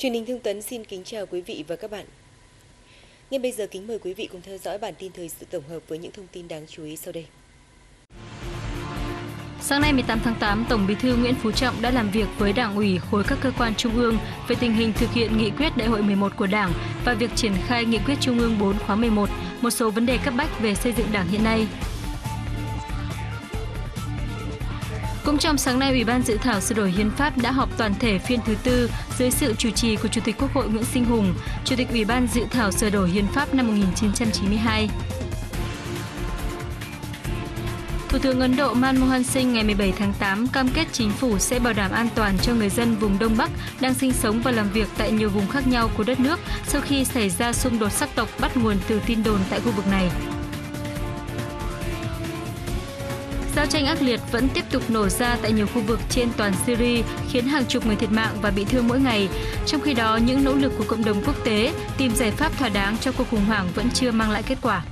Truyền hình Thương Tuấn xin kính chào quý vị và các bạn. Ngay bây giờ kính mời quý vị cùng theo dõi bản tin thời sự tổng hợp với những thông tin đáng chú ý sau đây. Sáng nay 18 tháng 8, Tổng Bí thư Nguyễn Phú Trọng đã làm việc với Đảng ủy khối các cơ quan trung ương về tình hình thực hiện nghị quyết Đại hội 11 của Đảng và việc triển khai nghị quyết Trung ương 4 khóa 11, một số vấn đề cấp bách về xây dựng Đảng hiện nay. Cũng trong sáng nay, Ủy ban Dự thảo sửa đổi Hiến pháp đã họp toàn thể phiên thứ tư dưới sự chủ trì của Chủ tịch Quốc hội Nguyễn Sinh Hùng, Chủ tịch Ủy ban Dự thảo sửa đổi Hiến pháp năm 1992. Thủ tướng Ấn Độ Manmohan Singh ngày 17 tháng 8 cam kết chính phủ sẽ bảo đảm an toàn cho người dân vùng Đông Bắc đang sinh sống và làm việc tại nhiều vùng khác nhau của đất nước sau khi xảy ra xung đột sắc tộc bắt nguồn từ tin đồn tại khu vực này. Giao tranh ác liệt vẫn tiếp tục nổ ra tại nhiều khu vực trên toàn Syria, khiến hàng chục người thiệt mạng và bị thương mỗi ngày. Trong khi đó, những nỗ lực của cộng đồng quốc tế tìm giải pháp thỏa đáng cho cuộc khủng hoảng vẫn chưa mang lại kết quả.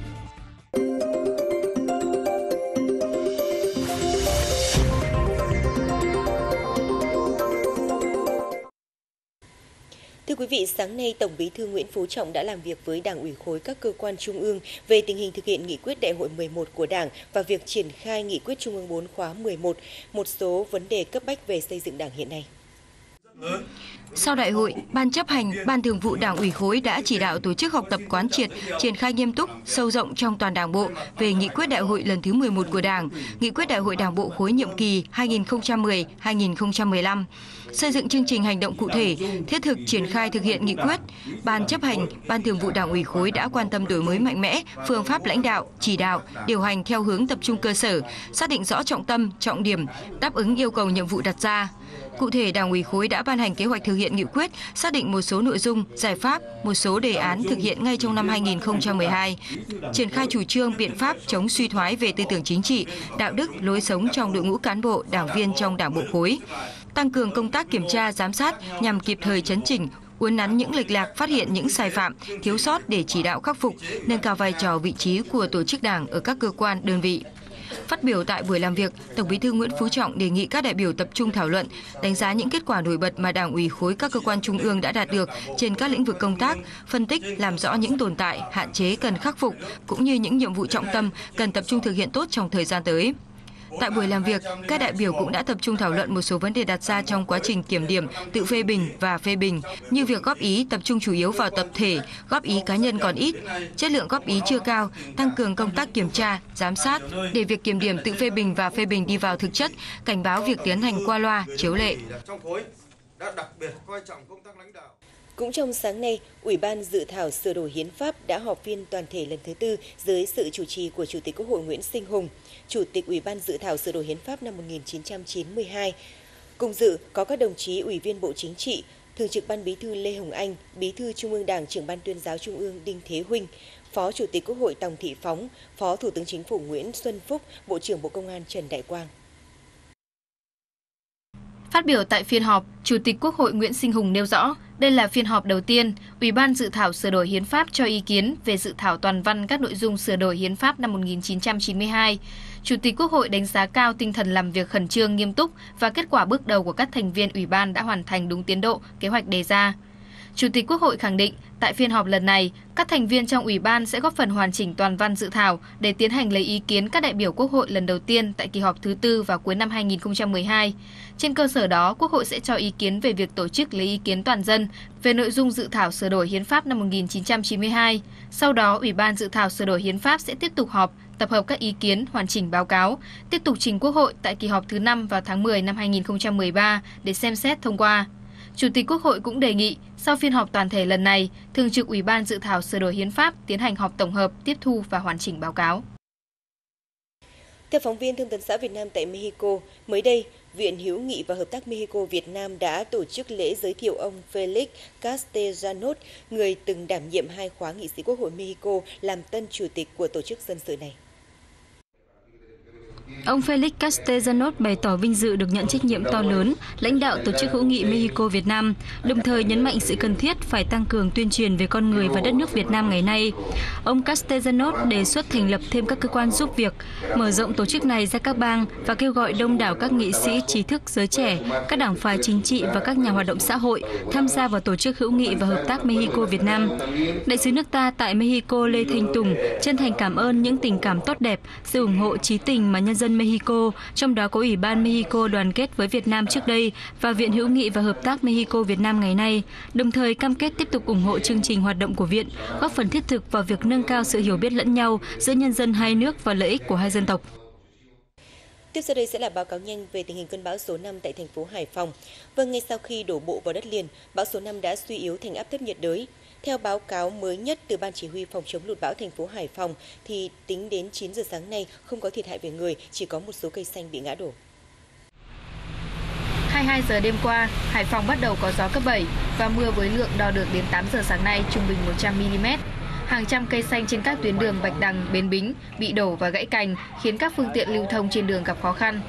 Thưa quý vị, sáng nay Tổng Bí thư Nguyễn Phú Trọng đã làm việc với Đảng ủy khối các cơ quan trung ương về tình hình thực hiện nghị quyết Đại hội 11 của Đảng và việc triển khai nghị quyết Trung ương 4 khóa 11, một số vấn đề cấp bách về xây dựng Đảng hiện nay. Sau đại hội, Ban chấp hành, Ban thường vụ Đảng ủy khối đã chỉ đạo tổ chức học tập quán triệt, triển khai nghiêm túc, sâu rộng trong toàn Đảng bộ về nghị quyết Đại hội lần thứ 11 của Đảng, nghị quyết Đại hội Đảng bộ khối nhiệm kỳ 2010-2015, xây dựng chương trình hành động cụ thể, thiết thực triển khai thực hiện nghị quyết. Ban chấp hành, Ban thường vụ Đảng ủy khối đã quan tâm đổi mới mạnh mẽ phương pháp lãnh đạo, chỉ đạo, điều hành theo hướng tập trung cơ sở, xác định rõ trọng tâm, trọng điểm, đáp ứng yêu cầu nhiệm vụ đặt ra. Cụ thể, Đảng ủy khối đã ban hành kế hoạch thực hiện nghị quyết, xác định một số nội dung, giải pháp, một số đề án thực hiện ngay trong năm 2012, triển khai chủ trương, biện pháp chống suy thoái về tư tưởng chính trị, đạo đức, lối sống trong đội ngũ cán bộ, đảng viên trong Đảng bộ khối, tăng cường công tác kiểm tra, giám sát nhằm kịp thời chấn chỉnh, uốn nắn những lệch lạc, phát hiện những sai phạm, thiếu sót để chỉ đạo khắc phục, nâng cao vai trò vị trí của tổ chức Đảng ở các cơ quan, đơn vị. Phát biểu tại buổi làm việc, Tổng Bí thư Nguyễn Phú Trọng đề nghị các đại biểu tập trung thảo luận, đánh giá những kết quả nổi bật mà Đảng ủy khối các cơ quan trung ương đã đạt được trên các lĩnh vực công tác, phân tích, làm rõ những tồn tại, hạn chế cần khắc phục, cũng như những nhiệm vụ trọng tâm cần tập trung thực hiện tốt trong thời gian tới. Tại buổi làm việc, các đại biểu cũng đã tập trung thảo luận một số vấn đề đặt ra trong quá trình kiểm điểm, tự phê bình và phê bình, như việc góp ý tập trung chủ yếu vào tập thể, góp ý cá nhân còn ít, chất lượng góp ý chưa cao, tăng cường công tác kiểm tra, giám sát để việc kiểm điểm, tự phê bình và phê bình đi vào thực chất, cảnh báo việc tiến hành qua loa, chiếu lệ. Cũng trong sáng nay, Ủy ban Dự thảo sửa đổi Hiến pháp đã họp phiên toàn thể lần thứ tư dưới sự chủ trì của Chủ tịch Quốc hội Nguyễn Sinh Hùng, Chủ tịch Ủy ban Dự thảo sửa đổi Hiến pháp năm 1992. Cùng dự có các đồng chí Ủy viên Bộ Chính trị, Thường trực Ban Bí thư Lê Hồng Anh, Bí thư Trung ương Đảng, Trưởng Ban Tuyên giáo Trung ương Đinh Thế Huynh, Phó Chủ tịch Quốc hội Tòng Thị Phóng, Phó Thủ tướng Chính phủ Nguyễn Xuân Phúc, Bộ trưởng Bộ Công an Trần Đại Quang. Phát biểu tại phiên họp, Chủ tịch Quốc hội Nguyễn Sinh Hùng nêu rõ, đây là phiên họp đầu tiên, Ủy ban Dự thảo sửa đổi Hiến pháp cho ý kiến về dự thảo toàn văn các nội dung sửa đổi Hiến pháp năm 1992. Chủ tịch Quốc hội đánh giá cao tinh thần làm việc khẩn trương, nghiêm túc và kết quả bước đầu của các thành viên Ủy ban đã hoàn thành đúng tiến độ, kế hoạch đề ra. Chủ tịch Quốc hội khẳng định, tại phiên họp lần này, các thành viên trong Ủy ban sẽ góp phần hoàn chỉnh toàn văn dự thảo để tiến hành lấy ý kiến các đại biểu Quốc hội lần đầu tiên tại kỳ họp thứ tư vào cuối năm 2012. Trên cơ sở đó, Quốc hội sẽ cho ý kiến về việc tổ chức lấy ý kiến toàn dân về nội dung dự thảo sửa đổi Hiến pháp năm 1992. Sau đó, Ủy ban Dự thảo sửa đổi Hiến pháp sẽ tiếp tục họp, tập hợp các ý kiến, hoàn chỉnh báo cáo, tiếp tục trình Quốc hội tại kỳ họp thứ 5 vào tháng 10 năm 2013 để xem xét thông qua. Chủ tịch Quốc hội cũng đề nghị, sau phiên họp toàn thể lần này, Thường trực Ủy ban Dự thảo sửa đổi Hiến pháp tiến hành họp tổng hợp, tiếp thu và hoàn chỉnh báo cáo. Theo phóng viên Thông tấn xã Việt Nam tại Mexico, mới đây, Viện Hữu nghị và Hợp tác Mexico-Việt Nam đã tổ chức lễ giới thiệu ông Felix Castellanos, người từng đảm nhiệm 2 khóa nghị sĩ Quốc hội Mexico, làm tân chủ tịch của tổ chức dân sự này. Ông Felix Castellanos bày tỏ vinh dự được nhận trách nhiệm to lớn lãnh đạo Tổ chức Hữu nghị Mexico-Việt Nam, đồng thời nhấn mạnh sự cần thiết phải tăng cường tuyên truyền về con người và đất nước Việt Nam ngày nay. Ông Castellanos đề xuất thành lập thêm các cơ quan giúp việc, mở rộng tổ chức này ra các bang và kêu gọi đông đảo các nghị sĩ, trí thức, giới trẻ, các đảng phái chính trị và các nhà hoạt động xã hội tham gia vào Tổ chức Hữu nghị và Hợp tác Mexico-Việt Nam. Đại sứ nước ta tại Mexico Lê Thanh Tùng chân thành cảm ơn những tình cảm tốt đẹp, sự ủng hộ chí tình mà nhân dân Mexico, trong đó có Ủy ban Mexico đoàn kết với Việt Nam trước đây và Viện Hữu nghị và Hợp tác Mexico-Việt Nam ngày nay, đồng thời cam kết tiếp tục ủng hộ chương trình hoạt động của Viện, góp phần thiết thực vào việc nâng cao sự hiểu biết lẫn nhau giữa nhân dân hai nước và lợi ích của hai dân tộc. Tiếp sau đây sẽ là báo cáo nhanh về tình hình cơn bão số 5 tại thành phố Hải Phòng. Ngay sau khi đổ bộ vào đất liền, bão số 5 đã suy yếu thành áp thấp nhiệt đới. Theo báo cáo mới nhất từ Ban Chỉ huy Phòng chống lụt bão thành phố Hải Phòng, thì tính đến 9 giờ sáng nay không có thiệt hại về người, chỉ có một số cây xanh bị ngã đổ. 22 giờ đêm qua, Hải Phòng bắt đầu có gió cấp 7 và mưa với lượng đo được đến 8 giờ sáng nay trung bình 100 mm. Hàng trăm cây xanh trên các tuyến đường Bạch Đằng, Bến Bính bị đổ và gãy cành, khiến các phương tiện lưu thông trên đường gặp khó khăn.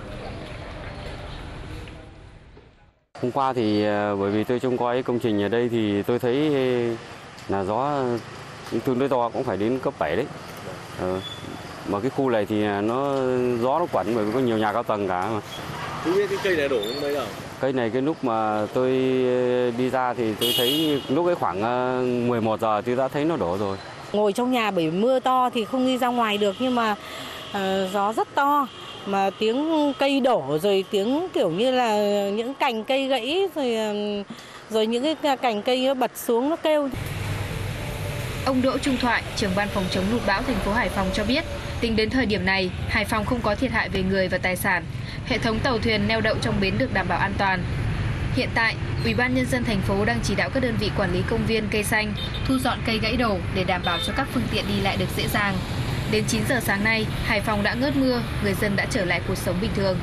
Hôm qua thì bởi vì tôi trông coi công trình ở đây thì tôi thấy là gió tương đối to, cũng phải đến cấp 7 đấy. Mà cái khu này thì gió nó quẩn bởi vì có nhiều nhà cao tầng cả mà. Không biết cái cây này đổ mấy giờ? Cây này cái lúc mà tôi đi ra thì tôi thấy lúc ấy khoảng 11 giờ tôi đã thấy nó đổ rồi. Ngồi trong nhà bởi mưa to thì không đi ra ngoài được, nhưng mà gió rất to. Mà tiếng cây đổ rồi tiếng kiểu như là những cành cây gãy rồi những cái cành cây nó bật xuống nó kêu. Ông Đỗ Trung Thoại, trưởng ban phòng chống lụt bão thành phố Hải Phòng cho biết, tính đến thời điểm này, Hải Phòng không có thiệt hại về người và tài sản. Hệ thống tàu thuyền neo đậu trong bến được đảm bảo an toàn. Hiện tại, Ủy ban Nhân dân thành phố đang chỉ đạo các đơn vị quản lý công viên cây xanh thu dọn cây gãy đổ để đảm bảo cho các phương tiện đi lại được dễ dàng. Đến 9 giờ sáng nay, Hải Phòng đã ngớt mưa, người dân đã trở lại cuộc sống bình thường.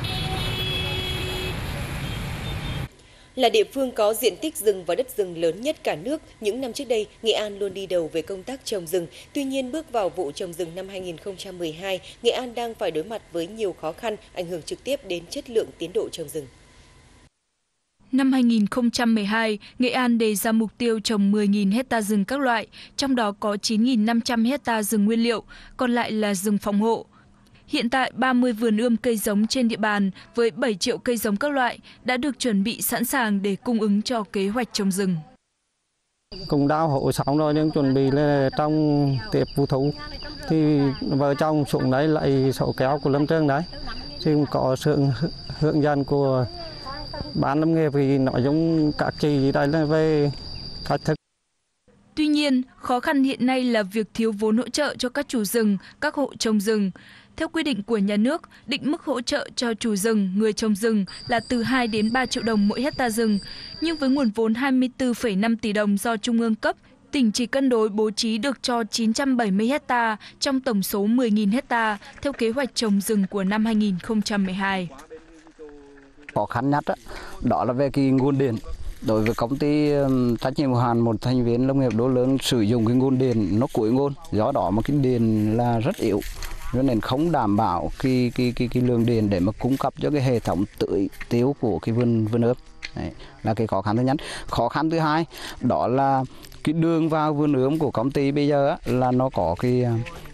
Là địa phương có diện tích rừng và đất rừng lớn nhất cả nước, những năm trước đây, Nghệ An luôn đi đầu về công tác trồng rừng. Tuy nhiên, bước vào vụ trồng rừng năm 2012, Nghệ An đang phải đối mặt với nhiều khó khăn, ảnh hưởng trực tiếp đến chất lượng tiến độ trồng rừng. Năm 2012, Nghệ An đề ra mục tiêu trồng 10.000 hecta rừng các loại, trong đó có 9.500 hecta rừng nguyên liệu, còn lại là rừng phòng hộ. Hiện tại, 30 vườn ươm cây giống trên địa bàn với 7 triệu cây giống các loại đã được chuẩn bị sẵn sàng để cung ứng cho kế hoạch trồng rừng. Cũng đào hộ xong rồi nhưng chuẩn bị là trong tiệp vụ thu thì vợ chồng xuống đấy lại sổ kéo của lâm trường đấy. Thì có sự hướng dẫn của ban lâm nghiệp thì nội dung các chị đây là về cách thức. Tuy nhiên, khó khăn hiện nay là việc thiếu vốn hỗ trợ cho các chủ rừng, các hộ trồng rừng. Theo quy định của nhà nước, định mức hỗ trợ cho chủ rừng, người trồng rừng là từ 2 đến 3 triệu đồng mỗi hecta rừng. Nhưng với nguồn vốn 24,5 tỷ đồng do Trung ương cấp, tỉnh chỉ cân đối bố trí được cho 970 hecta trong tổng số 10.000 hecta theo kế hoạch trồng rừng của năm 2012. Khó khăn nhất đó là về cái nguồn điện. Đối với công ty trách nhiệm hữu hạn một thành viên nông nghiệp Đô Lương sử dụng cái nguồn điện nó cuối nguồn, do đó mà cái điện là rất yếu, cho nên không đảm bảo cái lượng điện để mà cung cấp cho cái hệ thống tưới tiêu của cái vườn ươm. Đấy là cái khó khăn thứ nhất. Khó khăn thứ hai đó là cái đường vào vườn ươm của công ty bây giờ là nó có cái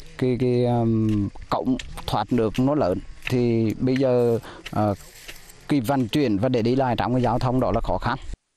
cổng thoát nước nó lớn, thì bây giờ cái vận chuyển và để đi lại trong cái giao thông đó là khó khăn.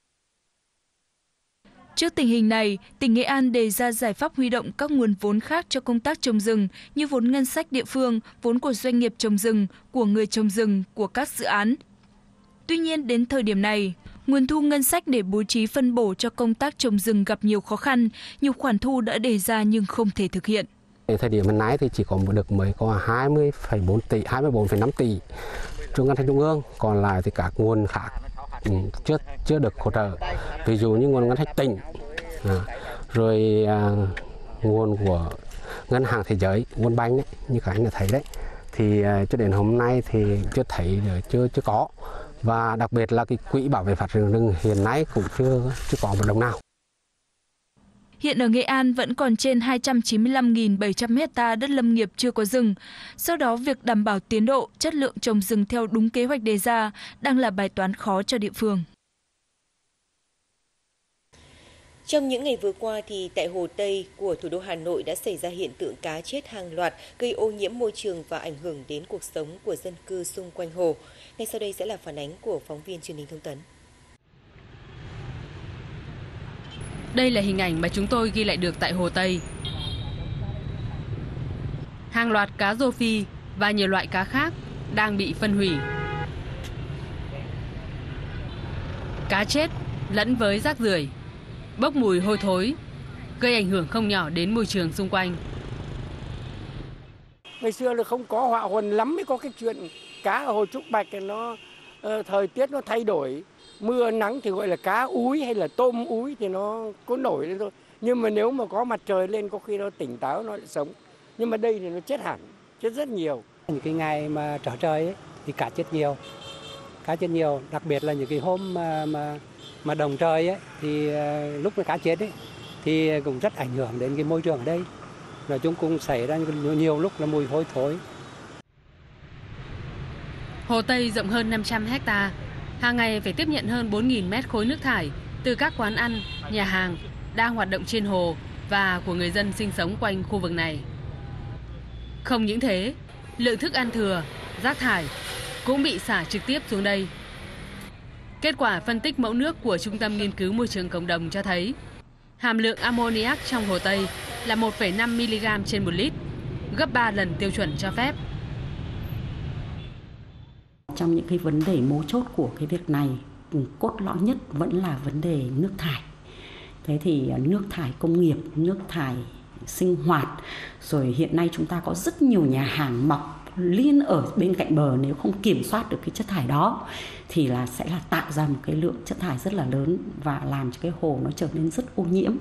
Trước tình hình này, tỉnh Nghệ An đề ra giải pháp huy động các nguồn vốn khác cho công tác trồng rừng như vốn ngân sách địa phương, vốn của doanh nghiệp trồng rừng, của người trồng rừng, của các dự án. Tuy nhiên, đến thời điểm này, nguồn thu ngân sách để bố trí phân bổ cho công tác trồng rừng gặp nhiều khó khăn, nhiều khoản thu đã đề ra nhưng không thể thực hiện. Thời điểm hiện nay thì chỉ mới có 20,4 tỷ, 24,5 tỷ trong ngân sách trung ương, còn lại thì các nguồn khác chưa được hỗ trợ. Ví dụ như nguồn ngân sách tỉnh, rồi nguồn của ngân hàng thế giới, World Bank đấy, như các anh đã thấy đấy, thì cho đến hôm nay thì chưa thấy, chưa có, và đặc biệt là cái quỹ bảo vệ phát triển rừng hiện nay cũng chưa có một đồng nào. Hiện ở Nghệ An vẫn còn trên 295.700 hectare đất lâm nghiệp chưa có rừng. Do đó, việc đảm bảo tiến độ, chất lượng trồng rừng theo đúng kế hoạch đề ra đang là bài toán khó cho địa phương. Trong những ngày vừa qua thì tại Hồ Tây của thủ đô Hà Nội đã xảy ra hiện tượng cá chết hàng loạt, gây ô nhiễm môi trường và ảnh hưởng đến cuộc sống của dân cư xung quanh hồ. Ngay sau đây sẽ là phản ánh của phóng viên truyền hình Thông tấn. Đây là hình ảnh mà chúng tôi ghi lại được tại Hồ Tây. Hàng loạt cá rô phi và nhiều loại cá khác đang bị phân hủy. Cá chết lẫn với rác rưởi, bốc mùi hôi thối, gây ảnh hưởng không nhỏ đến môi trường xung quanh. Ngày xưa là không có họa huần lắm mới có cái chuyện cá ở Hồ Trúc Bạch nó thời tiết nó thay đổi, mưa nắng thì gọi là cá úi hay là tôm úi thì nó có nổi lên thôi. Nhưng mà nếu mà có mặt trời lên có khi nó tỉnh táo nó lại sống. Nhưng mà đây thì nó chết hẳn, chết rất nhiều. Những cái ngày mà trở trời ấy, thì cá chết nhiều, đặc biệt là những cái hôm mà đồng trời ấy, thì lúc mà cá chết ấy, thì cũng rất ảnh hưởng đến cái môi trường ở đây. Nói chung cũng xảy ra nhiều lúc là mùi hôi thối. Hồ Tây rộng hơn 500 hectare, hàng ngày phải tiếp nhận hơn 4.000 mét khối nước thải từ các quán ăn, nhà hàng đang hoạt động trên hồ và của người dân sinh sống quanh khu vực này. Không những thế, lượng thức ăn thừa, rác thải cũng bị xả trực tiếp xuống đây. Kết quả phân tích mẫu nước của Trung tâm Nghiên cứu Môi trường Cộng đồng cho thấy hàm lượng ammoniac trong Hồ Tây là 1,5 mg trên 1 lít, gấp 3 lần tiêu chuẩn cho phép. Trong những cái vấn đề mấu chốt của cái việc này, cốt lõi nhất vẫn là vấn đề nước thải. Thế thì nước thải công nghiệp, nước thải sinh hoạt, rồi hiện nay chúng ta có rất nhiều nhà hàng mọc liên ở bên cạnh bờ, nếu không kiểm soát được cái chất thải đó thì sẽ tạo ra một cái lượng chất thải rất là lớn và làm cho cái hồ nó trở nên rất ô nhiễm.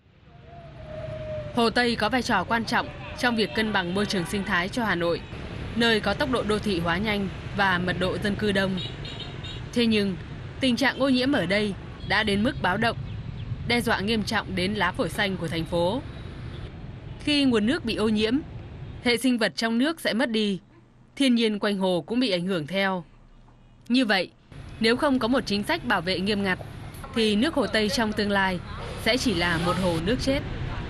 Hồ Tây có vai trò quan trọng trong việc cân bằng môi trường sinh thái cho Hà Nội, nơi có tốc độ đô thị hóa nhanh và mật độ dân cư đông. Thế nhưng, tình trạng ô nhiễm ở đây đã đến mức báo động, đe dọa nghiêm trọng đến lá phổi xanh của thành phố. Khi nguồn nước bị ô nhiễm, hệ sinh vật trong nước sẽ mất đi, thiên nhiên quanh hồ cũng bị ảnh hưởng theo. Như vậy, nếu không có một chính sách bảo vệ nghiêm ngặt, thì nước Hồ Tây trong tương lai sẽ chỉ là một hồ nước chết.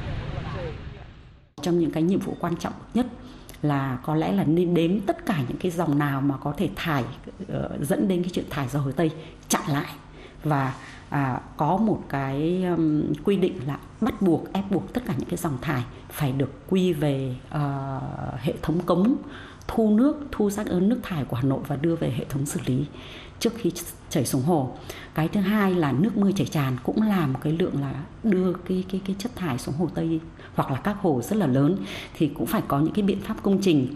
Trong những cái nhiệm vụ quan trọng nhất là có lẽ là nên đếm tất cả những cái dòng nào mà có thể thải dẫn đến cái chuyện thải ra Hồ Tây, chặn lại và có một cái quy định là bắt buộc, ép buộc tất cả những cái dòng thải phải được quy về hệ thống cống thu rác nước thải của Hà Nội và đưa về hệ thống xử lý trước khi chảy xuống hồ. Cái thứ hai là nước mưa chảy tràn cũng là một cái lượng là đưa cái chất thải xuống Hồ Tây hoặc là các hồ rất là lớn, thì cũng phải có những cái biện pháp công trình.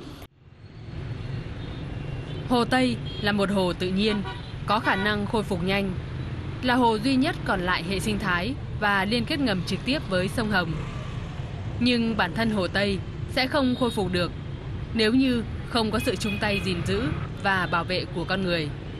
Hồ Tây là một hồ tự nhiên, có khả năng khôi phục nhanh, là hồ duy nhất còn lại hệ sinh thái và liên kết ngầm trực tiếp với sông Hồng. Nhưng bản thân Hồ Tây sẽ không khôi phục được nếu như không có sự chung tay gìn giữ và bảo vệ của con người.